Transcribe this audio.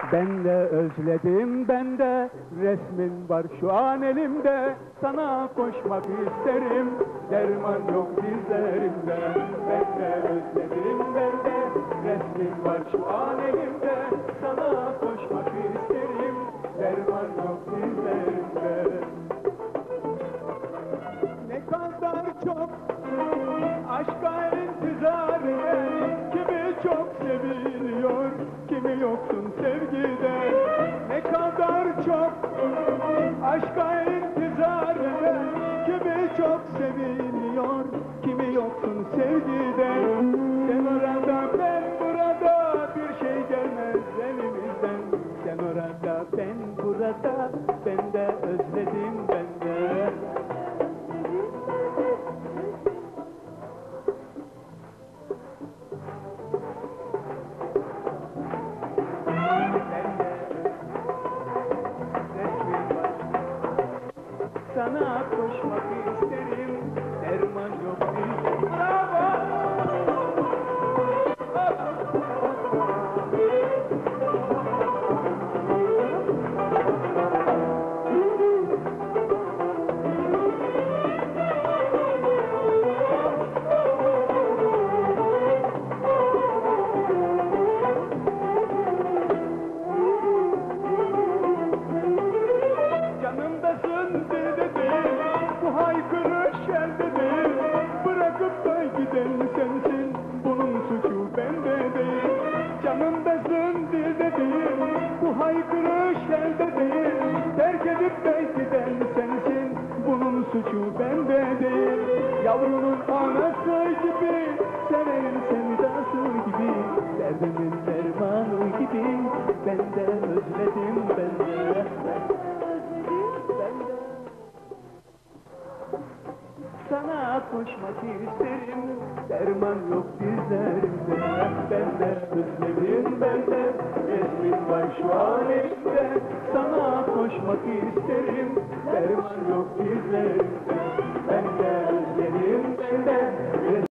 Ben de özledim, ben de resmin var şu an elimde. Sana koşmak isterim, derman yok dizlerimde. Ben de özledim, ben de resmin var şu an elimde. Sana koşmak isterim, derman yok dizlerimde. Ne kadar çok aşka intizar eder, kimi çok seviliyor, kimi yoksun sevgide. Ne kadar çok aşka intizar eder, kimi çok seviliyor, kimi yoksun sevgide. Sen orada, ben burada, bir şey gelmez elimizden. Sen orada, ben burada, ben de özledim, ben de. Sana koşmak isterim, derman yok bir. Bravo! Canımdasın dededir, bu haykırış eldedir. Bırakıp da giden sensin, bunun suçu bende değil. Canımdasın dededir, bu haykırış eldedir. Terk edip de giden sensin, bunun suçu bende değil. Yavrunun anası gibi, sevenin sevdası gibi, derdimin dermanı gibi. Ben de özledim, ben de. Sana koşmak isterim, derman yok dizlerimde. Ben de özledim, ben de resmin var şu an elimde. Sana koşmak isterim, derman yok dizlerimde. Ben de özledim, ben de